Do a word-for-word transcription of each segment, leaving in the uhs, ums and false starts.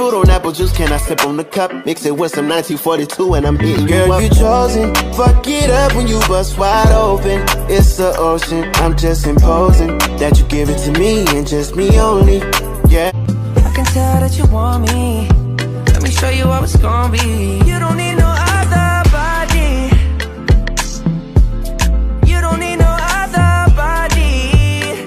fruit on apple juice, can I sip on the cup? Mix it with some nineteen forty-two and I'm hitting you up. Girl, you chosen. Fuck it up when you bust wide open. It's the ocean, I'm just imposing that you give it to me and just me only, yeah. I can tell that you want me. Let me show you how it's gonna be. You don't need no other body. You don't need no other body.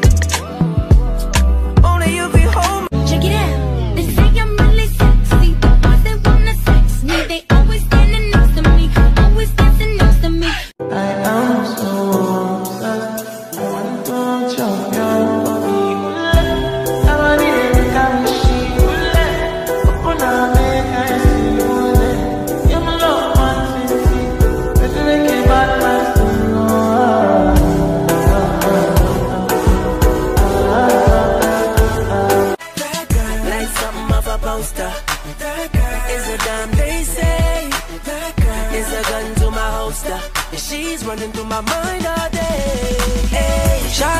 Only you can hold me. Check it out. They say I'm really sexy. The boys they wanna sex me. They always standing next to me. Always dancing next to me. I am so obsessed. I want to jump your she's running through my mind all day. Hey, shot.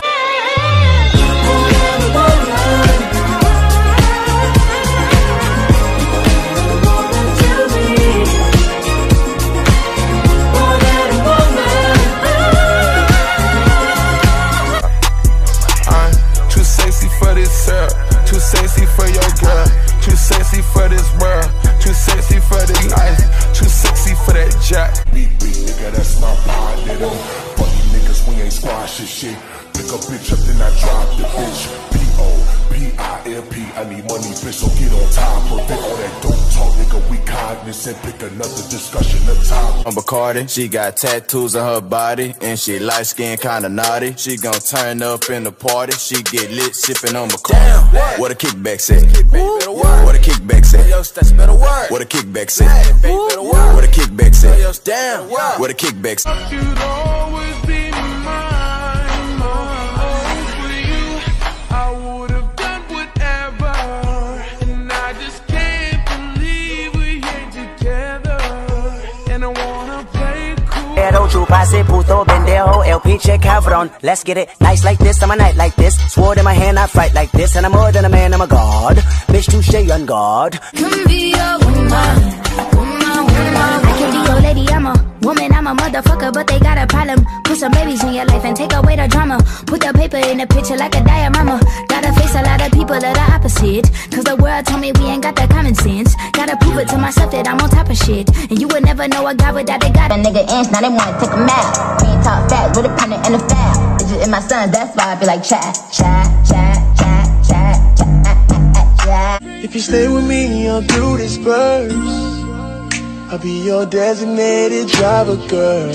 I'm too sexy for this syrup, too sexy for your girl, too sexy for this world, too sexy for this life, too sexy for that jack. Nigga, that's my pod, nigga. Fuck you niggas, we ain't squashing shit. Pick a bitch up, then I drop the bitch. P O P I L P, I need money, bitch, so get on top of it. All that dope talk, nigga, we cognizant. Pick another discussion, the top. I'm Bacardi, she got tattoos on her body, and she light skin, kinda naughty. She gon' turn up in the party, she get lit, sippin' on Bacardi. What? What a kickback say? What a kickback say? What a kickback say? What a kickback say? Damn, what a kickback say? You'd always be mine, mine. For you, I would have done whatever, and I just can't believe we ain't together, and I wanna play cool. Chu pase puto pendejo, el pinche cabrón. Let's get it nice like this, I'm a night like this. Sword in my hand, I fight like this, and I'm more than a man, I'm a god. Bitch, touche on guard. Come be a woman. I can be your lady, I'm a woman, I'm a motherfucker, but they got a problem. Put some babies in your life and take away the drama. Put the paper in the picture like a diorama. Gotta face a lot of people that are opposite, cause the world told me we ain't got that common sense. Gotta prove it to myself that I'm on top of shit, and you would never know a guy without a got a nigga inch, now they wanna take him out. We ain't talk fat, with a pen in the foul. It's just in my sons, that's why I feel like chat, chat, chat, chat, chat, chat, chat. If you stay with me, I'll do this first. I'll be your designated driver, girl.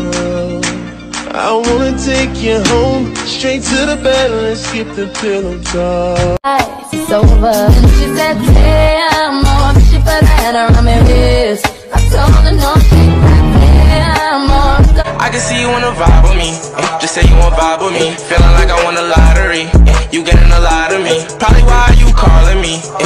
I wanna take you home, straight to the bed, and skip the pillow talk. It's over. She said, damn, more she put her head around my wrist. I told her no, damn, more. I can see you wanna vibe with me. Just say you wanna vibe with me. Feeling like I won a lottery. You getting a lot of me. Probably why you calling me.